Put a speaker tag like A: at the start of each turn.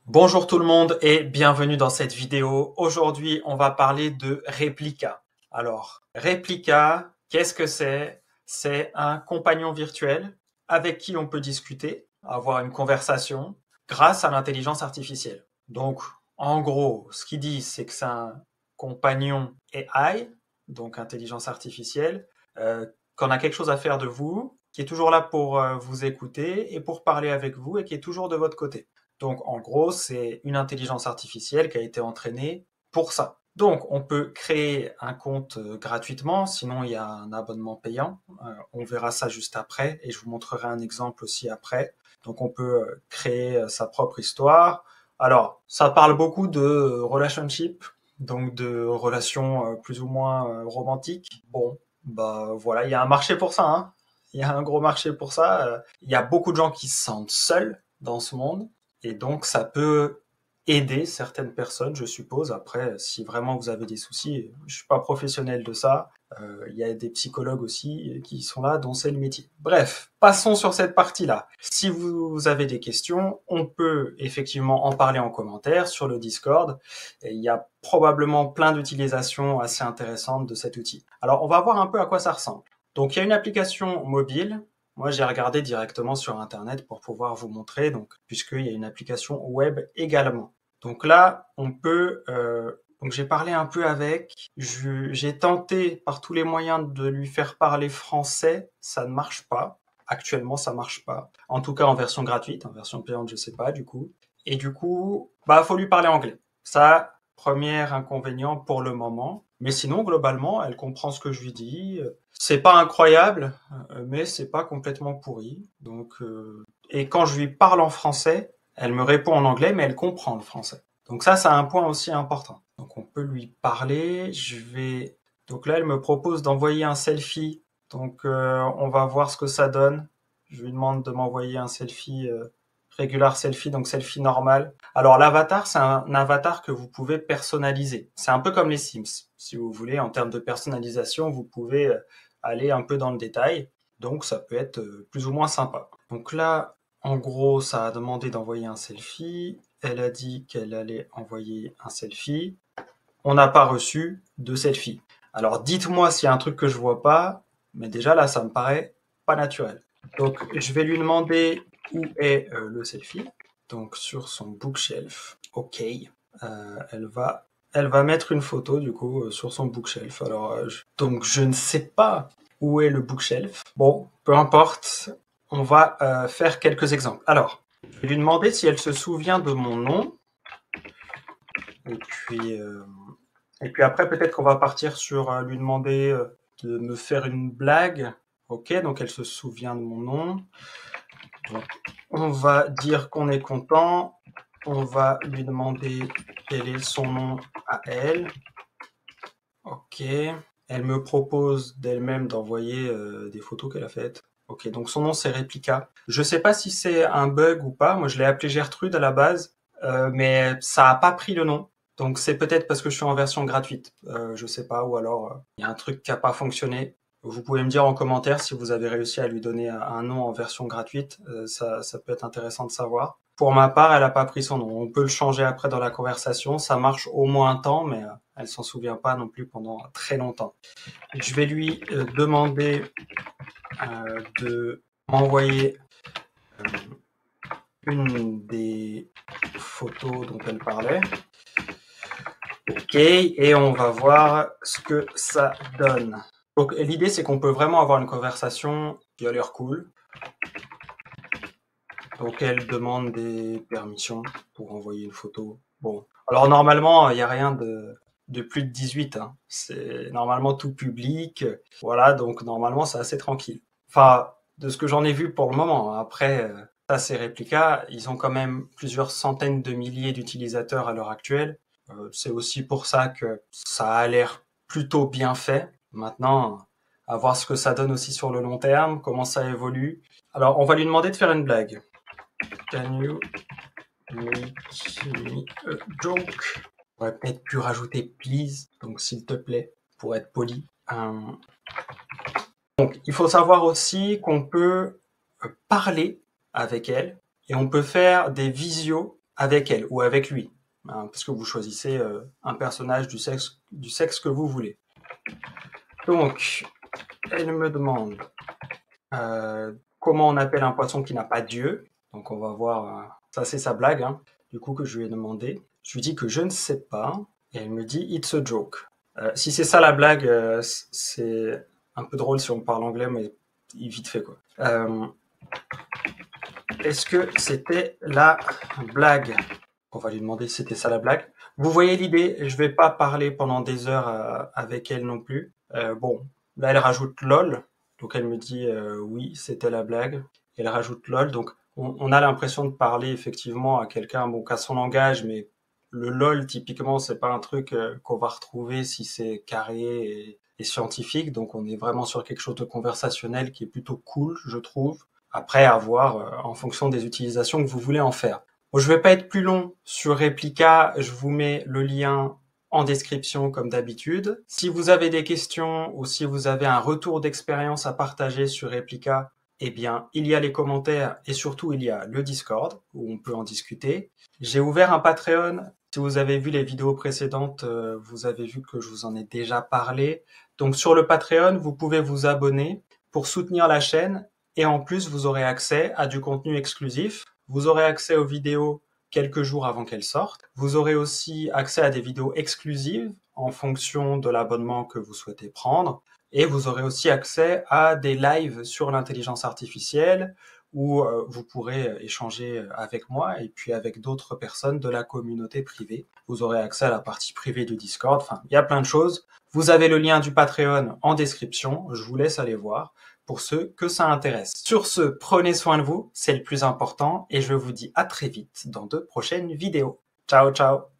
A: Bonjour tout le monde et bienvenue dans cette vidéo. Aujourd'hui, on va parler de Replika. Alors, Replika, qu'est-ce que c'est? C'est un compagnon virtuel avec qui on peut discuter, avoir une conversation grâce à l'intelligence artificielle. Donc, en gros, ce qu'il dit, c'est que c'est un compagnon AI, donc intelligence artificielle, qu'on a quelque chose à faire de vous, qui est toujours là pour vous écouter et pour parler avec vous et qui est toujours de votre côté. Donc, en gros, c'est une intelligence artificielle qui a été entraînée pour ça. Donc, on peut créer un compte gratuitement, sinon il y a un abonnement payant. On verra ça juste après et je vous montrerai un exemple aussi après. Donc, on peut créer sa propre histoire. Alors, ça parle beaucoup de relationship, donc de relations plus ou moins romantiques. Bon, bah voilà, il y a un marché pour ça, hein. Il y a un gros marché pour ça. Il y a beaucoup de gens qui se sentent seuls dans ce monde. Et donc, ça peut aider certaines personnes, je suppose. Après, si vraiment vous avez des soucis, je suis pas professionnel de ça. Il y a des psychologues aussi qui sont là, dont c'est le métier. Bref, passons sur cette partie-là. Si vous avez des questions, on peut effectivement en parler en commentaire sur le Discord. Et il y a probablement plein d'utilisations assez intéressantes de cet outil. Alors, on va voir un peu à quoi ça ressemble. Donc, il y a une application mobile. Moi, j'ai regardé directement sur Internet pour pouvoir vous montrer, donc, puisqu'il y a une application web également. Donc là, on peut... donc j'ai parlé un peu avec, j'ai tenté par tous les moyens de lui faire parler français, ça ne marche pas. Actuellement, ça marche pas. En tout cas, en version gratuite, en version payante, je sais pas, du coup. Et du coup, bah, faut lui parler anglais. Ça, premier inconvénient pour le moment. Mais sinon, globalement, elle comprend ce que je lui dis. C'est pas incroyable, mais c'est pas complètement pourri. Donc, et quand je lui parle en français, elle me répond en anglais, mais elle comprend le français. Donc ça, c'est un point aussi important. Donc on peut lui parler. Donc là, elle me propose d'envoyer un selfie. Donc on va voir ce que ça donne. Je lui demande de m'envoyer un selfie, regular selfie, donc selfie normal. Alors l'avatar, c'est un avatar que vous pouvez personnaliser. C'est un peu comme les Sims, si vous voulez. En termes de personnalisation, vous pouvez aller un peu dans le détail. Donc ça peut être plus ou moins sympa. Donc là, en gros, ça a demandé d'envoyer un selfie. Elle a dit qu'elle allait envoyer un selfie. On n'a pas reçu de selfie. Alors dites-moi s'il y a un truc que je vois pas, mais déjà là, ça me paraît pas naturel. Donc je vais lui demander où est le selfie. Donc sur son bookshelf. Ok. Elle va mettre une photo du coup sur son bookshelf. Alors donc je ne sais pas où est le bookshelf. Bon, peu importe. On va faire quelques exemples. Alors, je vais lui demander si elle se souvient de mon nom. Et puis, euh, et puis après, peut-être qu'on va partir sur lui demander de me faire une blague. Ok, donc elle se souvient de mon nom. Donc, on va dire qu'on est content. On va lui demander quel est son nom à elle. Ok. Elle me propose d'elle-même d'envoyer des photos qu'elle a faites. Ok, donc son nom c'est Replika. Je sais pas si c'est un bug ou pas. Moi, je l'ai appelé Gertrude à la base, mais ça a pas pris le nom. Donc c'est peut-être parce que je suis en version gratuite. Je sais pas, ou alors il y a un truc qui a pas fonctionné. Vous pouvez me dire en commentaire si vous avez réussi à lui donner un nom en version gratuite. Ça peut être intéressant de savoir. Pour ma part, elle a pas pris son nom. On peut le changer après dans la conversation. Ça marche au moins un temps, mais elle s'en souvient pas non plus pendant très longtemps. Je vais lui demander de m'envoyer euh, une des photos dont elle parlait. Ok, et on va voir ce que ça donne. Donc l'idée c'est qu'on peut vraiment avoir une conversation qui a l'air cool. Donc elle demande des permissions pour envoyer une photo. Bon, alors normalement il n'y a rien de plus de 18. Hein. C'est normalement tout public. Voilà, donc normalement c'est assez tranquille. Enfin, de ce que j'en ai vu pour le moment. Après, ça c'est Replika. Ils ont quand même plusieurs centaines de milliers d'utilisateurs à l'heure actuelle. C'est aussi pour ça que ça a l'air plutôt bien fait. Maintenant, à voir ce que ça donne aussi sur le long terme, comment ça évolue. Alors, on va lui demander de faire une blague. Can you make me a joke? On aurait peut-être pu rajouter please, donc s'il te plaît, pour être poli. Donc, il faut savoir aussi qu'on peut parler avec elle et on peut faire des visios avec elle ou avec lui, hein, parce que vous choisissez un personnage du sexe que vous voulez. Donc, elle me demande comment on appelle un poisson qui n'a pas d'yeux. Donc on va voir, ça c'est sa blague, hein, du coup que je lui ai demandé. Je lui dis que je ne sais pas, et elle me dit « It's a joke ». Si c'est ça la blague, c'est un peu drôle si on parle anglais, mais vite fait quoi. Est-ce que c'était la blague? On va lui demander si c'était ça la blague. Vous voyez l'idée, je vais pas parler pendant des heures avec elle non plus. Bon, là elle rajoute lol, donc elle me dit oui, c'était la blague. Elle rajoute lol, donc on a l'impression de parler effectivement à quelqu'un, bon, qu'à son langage, mais le lol typiquement c'est pas un truc qu'on va retrouver si c'est carré et scientifique, donc on est vraiment sur quelque chose de conversationnel qui est plutôt cool, je trouve. Après, à voir en fonction des utilisations que vous voulez en faire. Bon, je vais pas être plus long sur Replika, je vous mets le lien en description comme d'habitude. Si vous avez des questions ou si vous avez un retour d'expérience à partager sur Replika, eh bien, il y a les commentaires et surtout il y a le Discord où on peut en discuter. J'ai ouvert un Patreon. Si vous avez vu les vidéos précédentes, vous avez vu que je vous en ai déjà parlé. Donc sur le Patreon, vous pouvez vous abonner pour soutenir la chaîne et en plus, vous aurez accès à du contenu exclusif. Vous aurez accès aux vidéos quelques jours avant qu'elles sortent. Vous aurez aussi accès à des vidéos exclusives en fonction de l'abonnement que vous souhaitez prendre. Et vous aurez aussi accès à des lives sur l'intelligence artificielle où vous pourrez échanger avec moi et puis avec d'autres personnes de la communauté privée. Vous aurez accès à la partie privée du Discord. Enfin, il y a plein de choses. Vous avez le lien du Patreon en description. Je vous laisse aller voir pour ceux que ça intéresse. Sur ce, prenez soin de vous, c'est le plus important, et je vous dis à très vite dans de prochaines vidéos. Ciao, ciao!